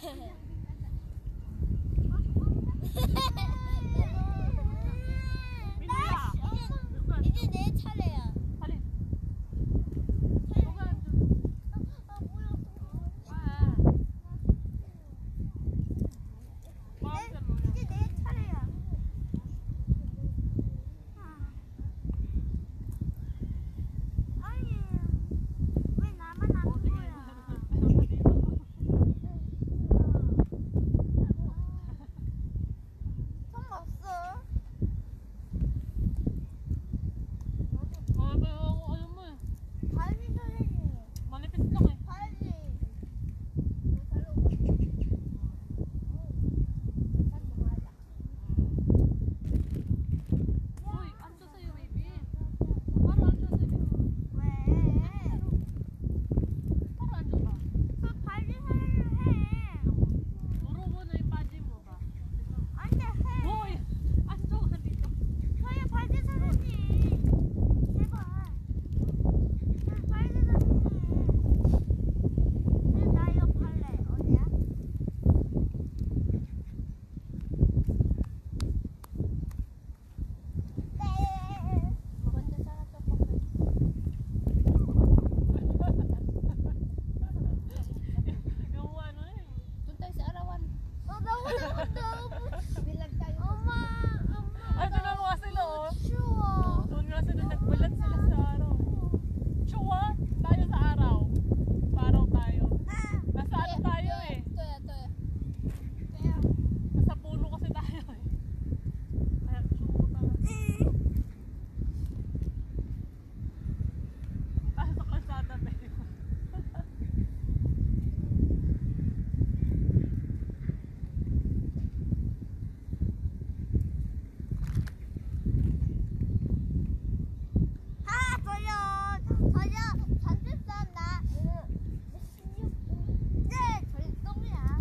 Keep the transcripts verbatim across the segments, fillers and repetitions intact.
이제 내 차례야. 빨리. 이제 내 차례야. 아니 왜 나만 안 보여? 성 없어. 발리 소리지. Manipis lang eh. 발리. Uy, anto sa'yo, baby. Para anto sa'yo. 왜? Para anto ba? 그 발리 소리를 해. Turo mo na yung baji mo ba? 안돼 해. Uy! Anto ka dito. 저희 발리 소리지. 제발. 저 발리 소리지. 근데 나 이거 발레 어디야? 네. 먼저 살았어. Yung ano eh. Doon tayo sa arawan. 어, 너무 너무 너무 Bilag tayo. 엄마 엄마 Ano na mga sila oh. 추워. Doon nga sila nagbalat sila sa araw. Chua! Tayo sa araw. Paraw tayo. Nasa ano tayo eh. Toya, toya. Nasa puno kasi tayo eh. Kaya chua talaga. Tayo sa kalsada tayo. 아 돌려 돌려 반대편 나 십육 네 절동이야.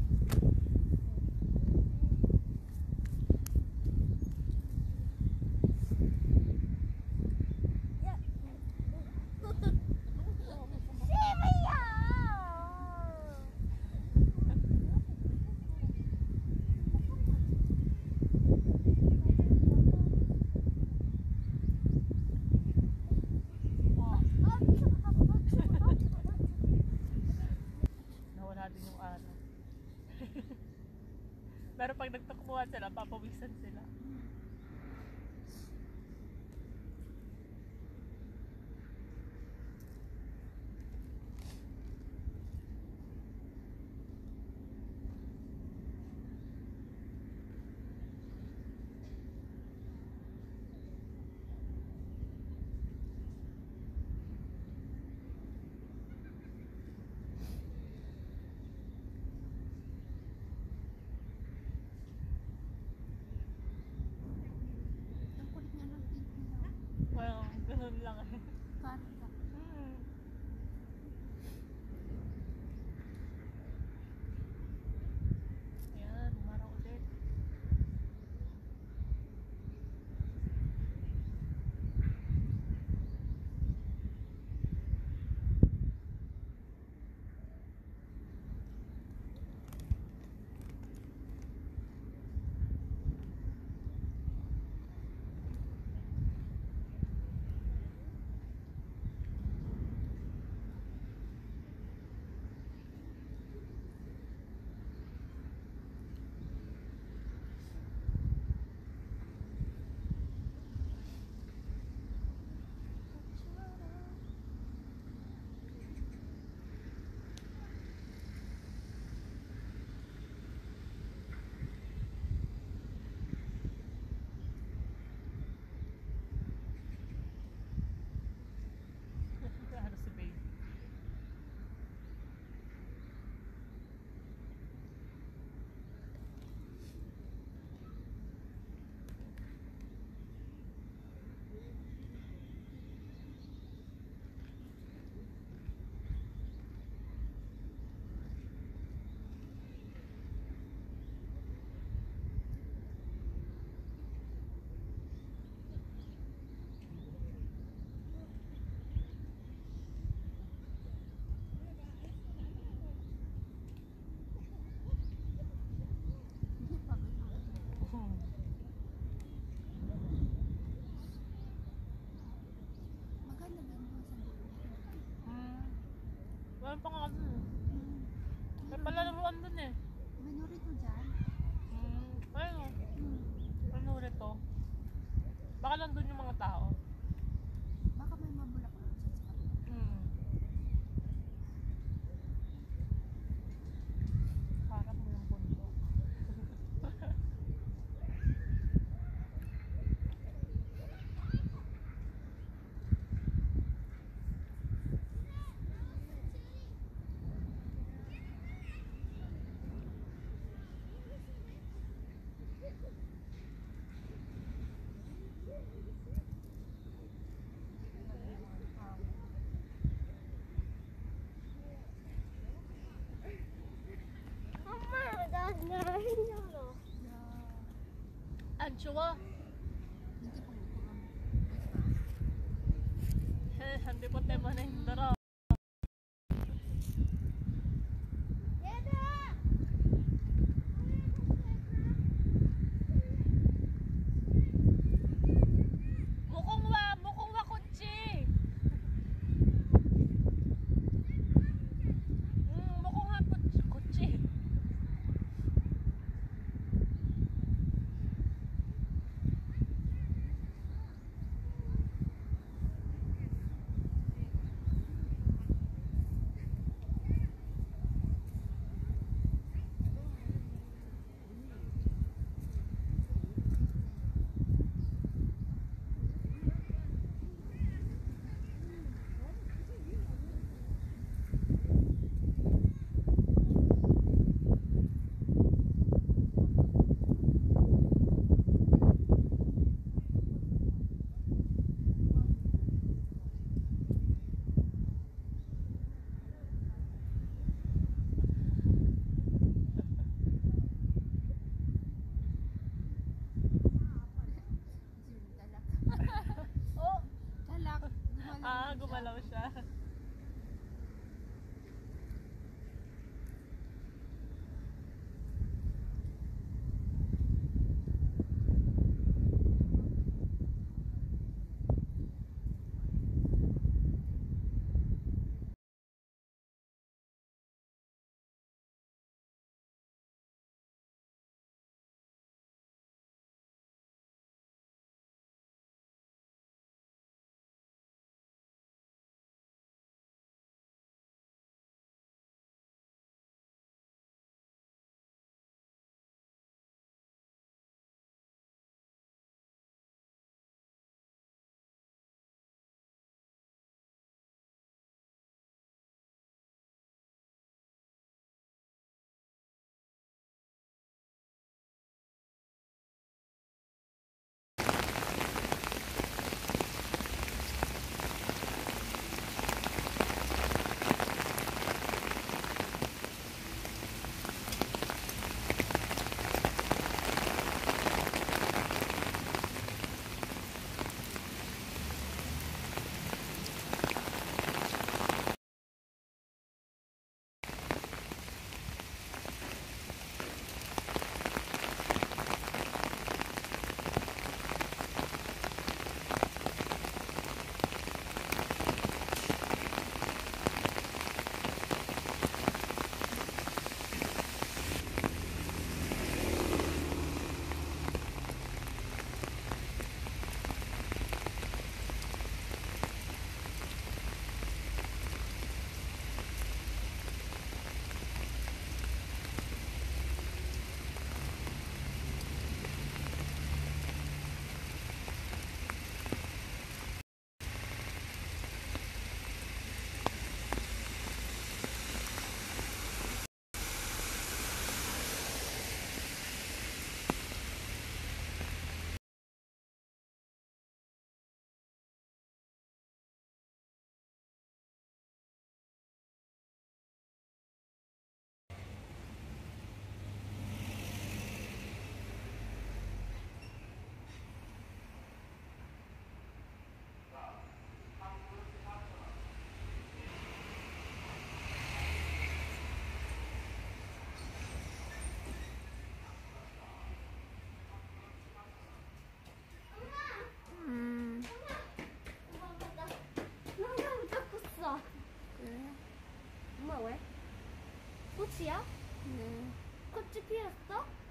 십이야. Nawala din yung araw. Pero pag nagtakbuhan sila, papawisan sila. Ang kulit niya ng pipi niya. Well, ganun lang eh. Karga. Hmm. Ayan, umaraw ulit. Ayun pa nga dun. Hmm. May palalaruan dun eh. May nurito dyan. Hmm. Ayun o. Hmm. Ano ulit to? Baka lang dun yung mga tao. Baka may mabulaklak dyan sa kabila. Hmm. Harap mo yung bundok. 엄마, 나 힘들어. Yeah. Ang chuwa. Hindi pa mo. Hindi po tema na hindara. 얘들아! Mukong wa, mukong wa kutsi. Hmm, mukong wa kutsi. kutsi. 꽃이야? 네. 꽃이 피었어?